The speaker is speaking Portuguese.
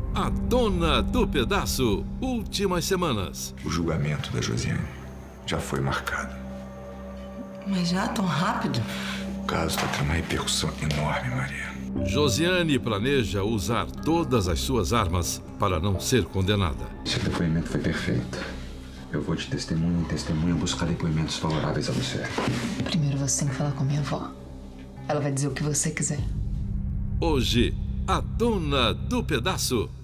A Dona do Pedaço, últimas semanas. O julgamento da Josiane já foi marcado. Mas já tão rápido? O caso está tendo uma repercussão enorme, Maria. Josiane planeja usar todas as suas armas para não ser condenada. Seu depoimento foi perfeito. Eu vou de testemunha em testemunha buscar depoimentos favoráveis a você. Primeiro você tem que falar com a minha avó. Ela vai dizer o que você quiser. Hoje, a Dona do Pedaço.